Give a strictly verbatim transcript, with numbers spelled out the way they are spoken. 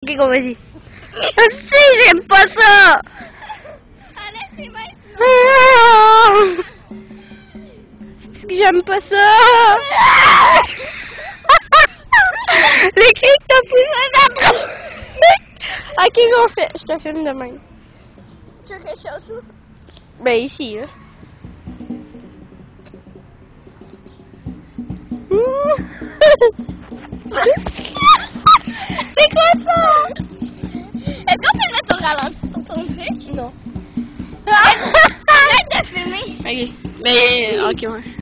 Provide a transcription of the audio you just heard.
Ok, go, vas-y. Si, j'aime pas ça! Allez, c'est maintenant! C'est que j'aime pas ça! Les cris que t'as poussé ça! Ok, go, fait. Je te filme demain. Tu veux que je chante tout? Ben, ici, là. C'est quoi ça? Est-ce qu'on peut le mettre au ralenti sur ton truc? Non. Arrête de filmer! Ok. Mais, ok, ouais.